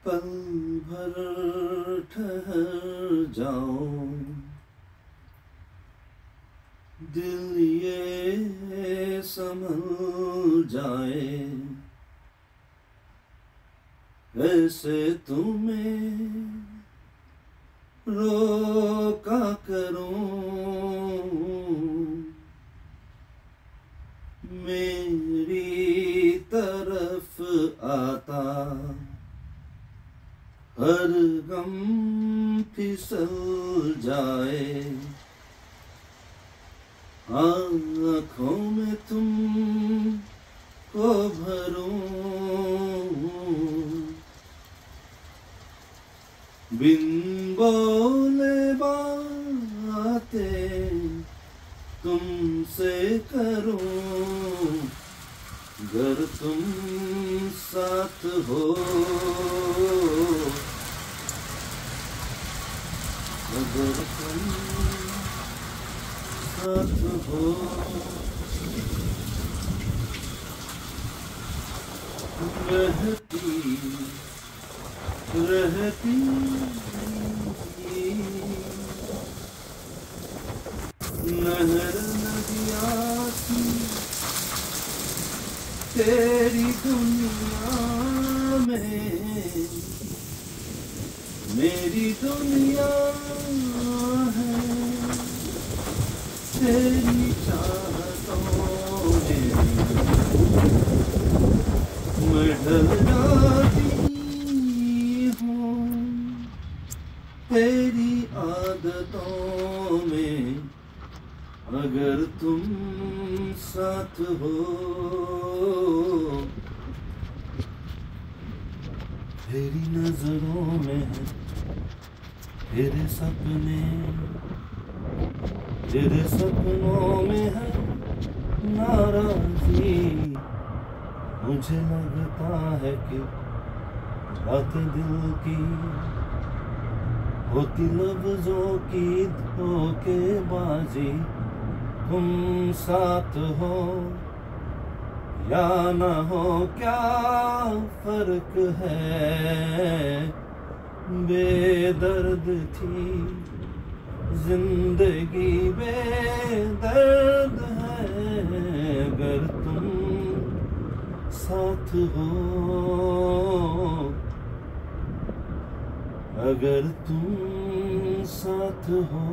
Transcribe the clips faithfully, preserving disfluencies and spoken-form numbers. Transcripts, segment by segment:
पल भर ठहर जाओ, दिल ये संभल जाए, ऐसे तुम्हें रोका करूं, मेरी तरफ आता हर गम फिसल जाए, आँखों में तुम को भरूं, बिन बोले बातें तुमसे करूं, अगर तुम साथ हो, अगर तुम साथ हो, रहती रहती नहर नदियाँ सी तेरी दुनिया में, मेरी दुनिया है तेरी चाहतों में, मैं ढल जाती हूँ तेरी आदतों में, अगर तुम साथ हो, तेरी नजरों में है तेरे सपने, तेरे सपनों में है नाराजी, मुझे लगता है कि बातें दिल की होती लफ्जों की धोखेबाजी, तुम साथ हो या न हो क्या फर्क है, बेदर्द थी जिंदगी बेदर्द है, अगर तुम साथ हो, अगर तुम साथ हो,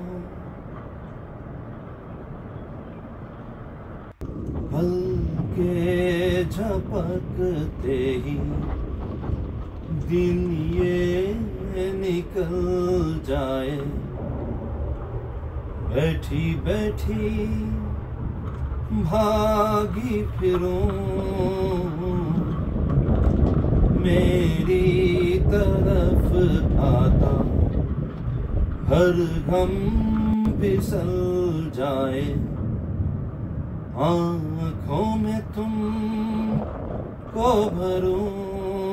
पल के झपकते ही दिन ये निकल जाए, बैठी बैठी भागी फिरूं, मेरी तरफ आता हर गम फिसल जाए, आँखों में तुम को भरूं,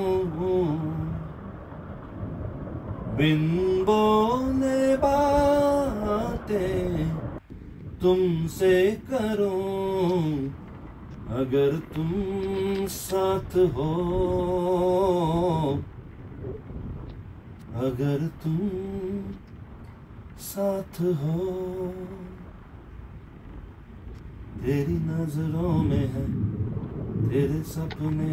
बिन बोले बातें तुमसे करूं, अगर तुम साथ हो, अगर तुम साथ हो, तेरी नजरों में है तेरे सपने,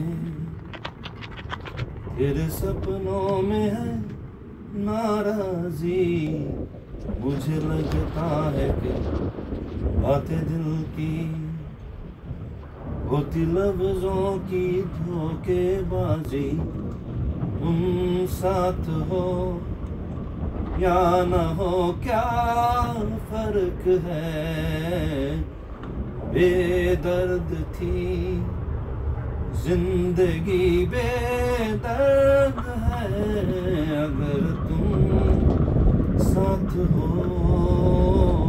तेरे सपनों में है नाराजी, मुझे लगता है कि बातें दिल की होती लफ्जों की धोखेबाजी, तुम साथ हो या न हो क्या फर्क है, बेदर्द थी जिंदगी बेदर्द है, अगर तुम साथ हो।